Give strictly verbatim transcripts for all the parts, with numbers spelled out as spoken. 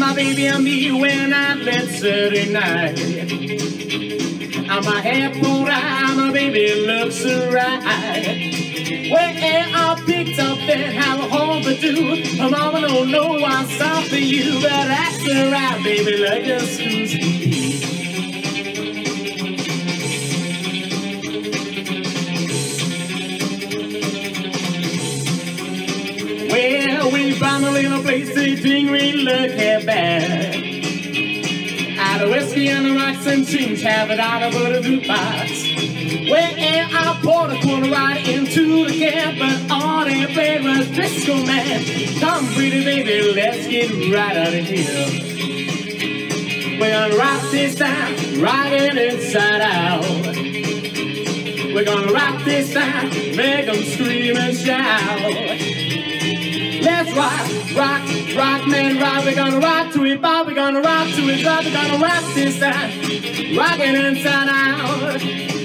my baby and me when I left Saturday night. I'm a half pulled eye, my baby looks right. Well, I picked up that have a home to do. My mama don't know I'm sorry for you, but that's alright, baby, like a Susie. Well, we found a little place they didn't really look at bad. Out of whiskey and the rocks and jeans, have it out of a blue box. Well, I poured a corner right into the cab, but all they played was Disco Man. Come, pretty baby, let's get right out of here. We're gonna rock this time, rock it inside out. We're gonna rock this time, make them scream and shout. Let's rock, rock, rock, man, rock. We're gonna rock to it, Bob. We're gonna rock to it, rock. We're gonna rock this time, rock it inside out.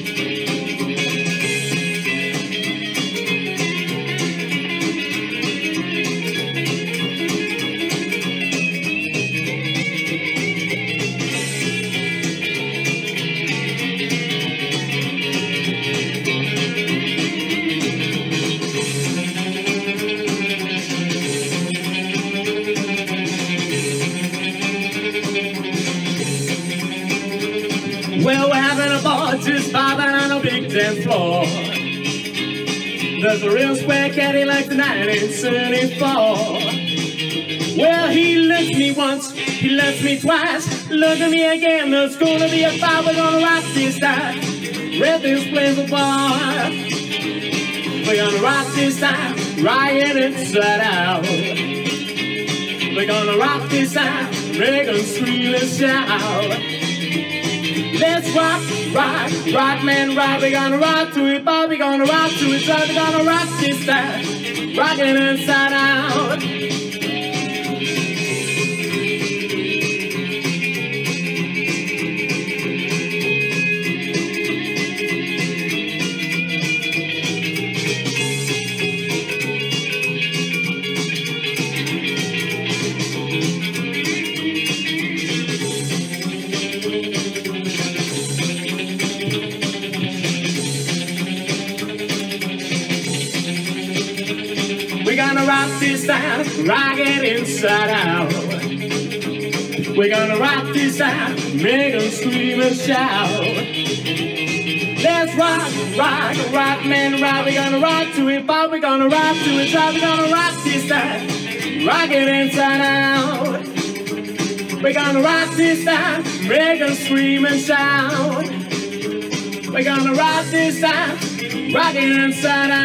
Well, we're having a ball just bobbing on a big dance floor. There's a real square caddy like the nineteen seventy-four. Well, he left me once, he left me twice. Look at me again, there's gonna be a fight. We're gonna rock this time, red this place apart. We're gonna rock this time, riot inside out. We're gonna rock this time, make them scream and shout. Let's rock, rock, rock, man, rock. We're gonna rock to it, Bob. We're gonna rock to it, rock. We're gonna rock this time, rock it inside out. We're gonna rock this time, rock it inside out. We're gonna rock this time, make them scream and shout. Let's rock, rock, rock, man, rock. We're gonna rock to it, Bob. We're gonna rock to it, rock. We're gonna rock this time, rock it inside out. We're gonna rock this time, make them scream and shout. We're gonna rock this time, rock it inside out.